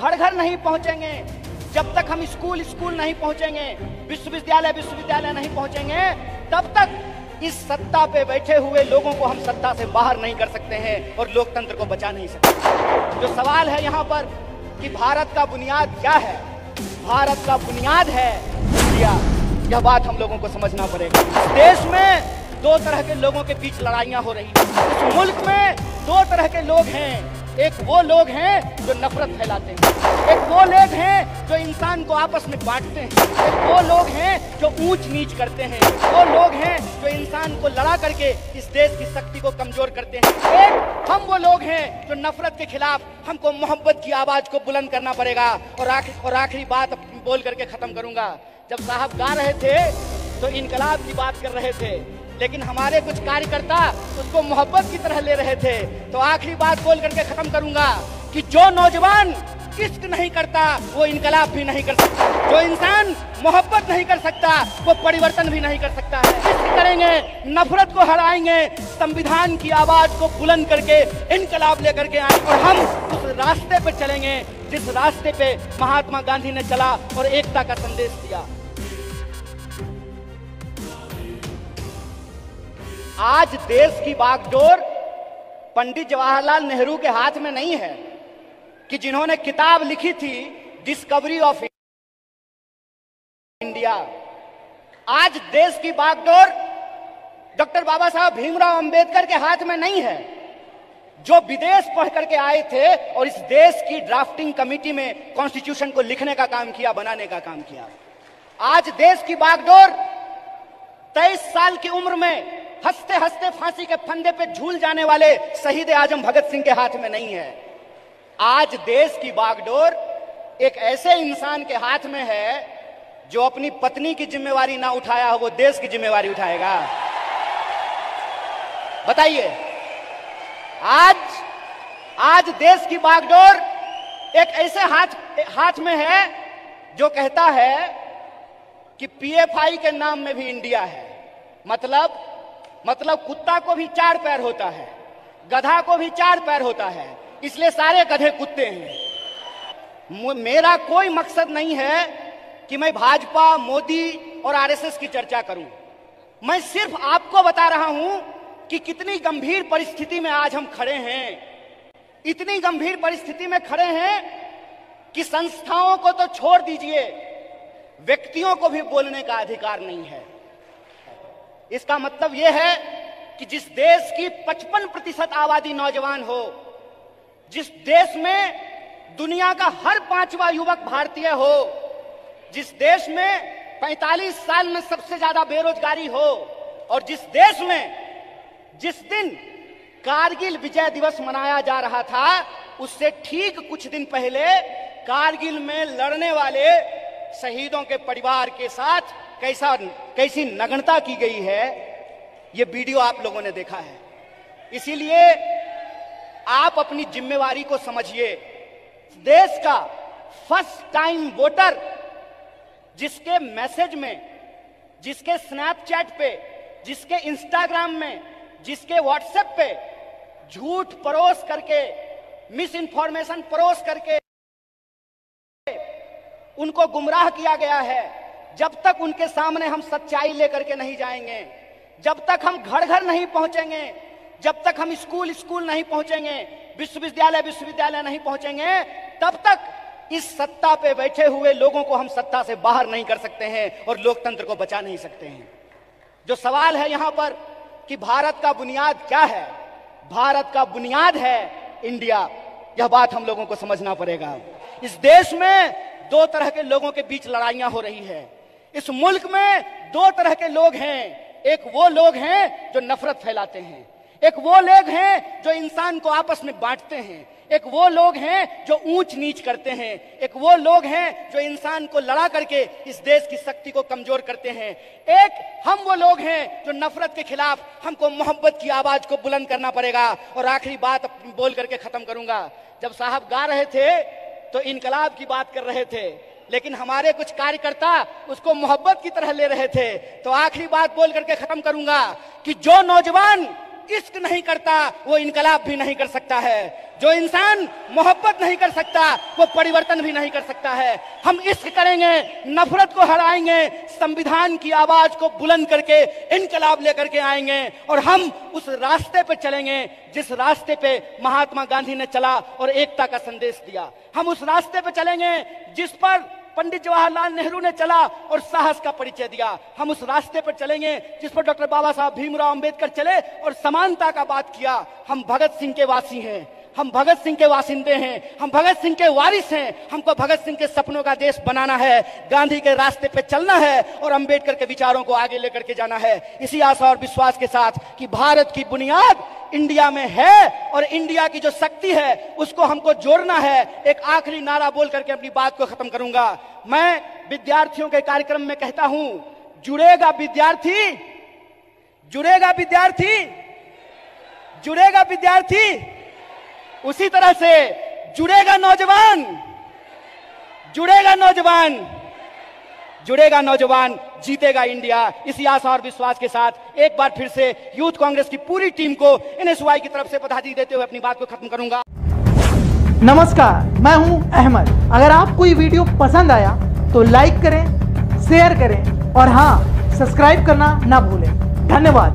घर घर नहीं पहुंचेंगे, जब तक हम स्कूल स्कूल नहीं पहुंचेंगे, विश्वविद्यालय विश्वविद्यालय नहीं पहुंचेंगे, तब तक इस सत्ता पे बैठे हुए लोगों को हम सत्ता से बाहर नहीं कर सकते हैं और लोकतंत्र को बचा नहीं सकते। जो सवाल है यहाँ पर कि भारत का बुनियाद क्या है, भारत का बुनियाद है इंडिया। यह बात हम लोगों को समझना पड़ेगा। इस देश में दो तरह के लोगों के बीच लड़ाइयां हो रही हैं। इस मुल्क में दो तरह के लोग हैं। एक वो लोग हैं जो नफरत फैलाते हैं, एक वो लोग हैं जो इंसान को आपस में बांटते हैं, एक वो लोग हैं जो ऊंच नीच करते हैं, वो लोग हैं जो इंसान को लड़ा करके इस देश की शक्ति को कमजोर करते हैं। एक हम वो लोग हैं जो नफरत के खिलाफ हमको मोहब्बत की आवाज को बुलंद करना पड़ेगा। और आखिरी बात बोल करके खत्म करूंगा। जब साहब गा रहे थे तो इनकलाब की बात कर रहे थे, लेकिन हमारे कुछ कार्यकर्ता उसको मोहब्बत की तरह ले रहे थे। तो आखिरी बात बोल करके खत्म करूंगा कि जो नौजवान इश्क नहीं करता वो इनकलाब भी नहीं कर सकता, जो इंसान मोहब्बत नहीं कर सकता वो परिवर्तन भी नहीं कर सकता है। इश्क करेंगे, नफरत को हराएंगे, संविधान की आवाज को बुलंद करके इनकलाब लेकर के आएंगे और हम उस रास्ते पे चलेंगे जिस रास्ते पे महात्मा गांधी ने चला और एकता का संदेश दिया। आज देश की बागडोर पंडित जवाहरलाल नेहरू के हाथ में नहीं है कि जिन्होंने किताब लिखी थी डिस्कवरी ऑफ इंडिया। आज देश की बागडोर डॉक्टर बाबा साहब भीमराव अंबेडकर के हाथ में नहीं है, जो विदेश पढ़ करके आए थे और इस देश की ड्राफ्टिंग कमेटी में कॉन्स्टिट्यूशन को लिखने का काम किया, बनाने का काम किया। आज देश की बागडोर 23 साल की उम्र में हंसते हंसते फांसी के फंदे पे झूल जाने वाले शहीद आजम भगत सिंह के हाथ में नहीं है। आज देश की बागडोर एक ऐसे इंसान के हाथ में है जो अपनी पत्नी की जिम्मेवारी ना उठाया हो, वो देश की जिम्मेवारी उठाएगा। बताइए, आज देश की बागडोर एक ऐसे हाथ में है जो कहता है कि पीएफआई के नाम में भी इंडिया है। मतलब कुत्ता को भी 4 पैर होता है, गधा को भी 4 पैर होता है, इसलिए सारे गधे कुत्ते हैं। मेरा कोई मकसद नहीं है कि मैं भाजपा, मोदी और आरएसएस की चर्चा करूं। मैं सिर्फ आपको बता रहा हूं कि कितनी गंभीर परिस्थिति में आज हम खड़े हैं। इतनी गंभीर परिस्थिति में खड़े हैं कि संस्थाओं को तो छोड़ दीजिए, व्यक्तियों को भी बोलने का अधिकार नहीं है। इसका मतलब यह है कि जिस देश की 55% आबादी नौजवान हो, जिस देश में दुनिया का हर 5वां युवक भारतीय हो, जिस देश में 45 साल में सबसे ज्यादा बेरोजगारी हो, और जिस देश में जिस दिन कारगिल विजय दिवस मनाया जा रहा था उससे ठीक कुछ दिन पहले कारगिल में लड़ने वाले शहीदों के परिवार के साथ कैसी नग्नता की गई है, ये वीडियो आप लोगों ने देखा है। इसीलिए आप अपनी जिम्मेवारी को समझिए। देश का फर्स्ट टाइम वोटर जिसके मैसेज में, जिसके स्नैपचैट पे, जिसके इंस्टाग्राम में, जिसके व्हाट्सएप पे झूठ परोस करके, मिस इन्फॉर्मेशन परोस करके उनको गुमराह किया गया है, जब तक उनके सामने हम सच्चाई लेकर के नहीं जाएंगे, जब तक हम घर घर नहीं पहुंचेंगे, जब तक हम स्कूल स्कूल नहीं पहुंचेंगे, विश्वविद्यालय विश्वविद्यालय नहीं पहुंचेंगे, तब तक इस सत्ता पे बैठे हुए लोगों को हम सत्ता से बाहर नहीं कर सकते हैं और लोकतंत्र को बचा नहीं सकते हैं। जो सवाल है यहाँ पर कि भारत का बुनियाद क्या है, भारत का बुनियाद है इंडिया। यह बात हम लोगों को समझना पड़ेगा। इस देश में दो तरह के लोगों के बीच लड़ाइयां हो रही है। इस मुल्क में दो तरह के लोग हैं। एक वो लोग हैं जो नफरत फैलाते हैं, एक वो लोग हैं जो इंसान को आपस में बांटते हैं, एक वो लोग हैं जो ऊंच नीच करते हैं, एक वो लोग हैं जो इंसान को लड़ा करके इस देश की शक्ति को कमजोर करते हैं, एक हम वो लोग हैं जो नफरत के खिलाफ हमको मोहब्बत की आवाज को बुलंद करना पड़ेगा। और आखिरी बात बोल करके खत्म करूंगा। जब साहब गा रहे थे तो इनकलाब की बात कर रहे थे, लेकिन हमारे कुछ कार्यकर्ता उसको मोहब्बत की तरह ले रहे थे। तो आखिरी बात बोल करके खत्म करूंगा कि जो नौजवान इश्क नहीं करता वो इनकलाब भी नहीं कर सकता है। जो इंसान मोहब्बत नहीं कर सकता वो परिवर्तन भी नहीं कर सकता है। हम इश्क करेंगे, नफरत को हराएंगे, संविधान की आवाज को बुलंद करके इनकलाब लेकर के आएंगे और हम उस रास्ते पे चलेंगे जिस रास्ते पे महात्मा गांधी ने चला और एकता का संदेश दिया। हम उस रास्ते पे चलेंगे जिस पर पंडित जवाहरलाल नेहरू ने चला और साहस का परिचय दिया। हम उस रास्ते पर चलेंगे जिस पर डॉक्टर बाबा साहब भीमराव अंबेडकर चले और समानता का बात किया। हम भगत सिंह के वासी हैं, हम भगत सिंह के वासिंदे हैं, हम भगत सिंह के वारिस हैं। हमको भगत सिंह के सपनों का देश बनाना है, गांधी के रास्ते पे चलना है और अंबेडकर के विचारों को आगे लेकर के जाना है। इसी आशा और विश्वास के साथ कि भारत की बुनियाद इंडिया में है और इंडिया की जो शक्ति है उसको हमको जोड़ना है। एक आखिरी नारा बोल करके अपनी बात को खत्म करूंगा। मैं विद्यार्थियों के कार्यक्रम में कहता हूं, जुड़ेगा विद्यार्थी, जुड़ेगा विद्यार्थी, जुड़ेगा विद्यार्थी, उसी तरह से जुड़ेगा नौजवान, जुड़ेगा नौजवान, जुड़ेगा नौजवान, जीतेगा इंडिया। इसी आशा और विश्वास के साथ एक बार फिर से यूथ कांग्रेस की पूरी टीम को NSY की तरफ से बधाई देते हुए अपनी बात को खत्म करूंगा। नमस्कार, मैं हूं अहमद। अगर आपको ये वीडियो पसंद आया तो लाइक करें, शेयर करें और हां, सब्सक्राइब करना ना भूलें। धन्यवाद।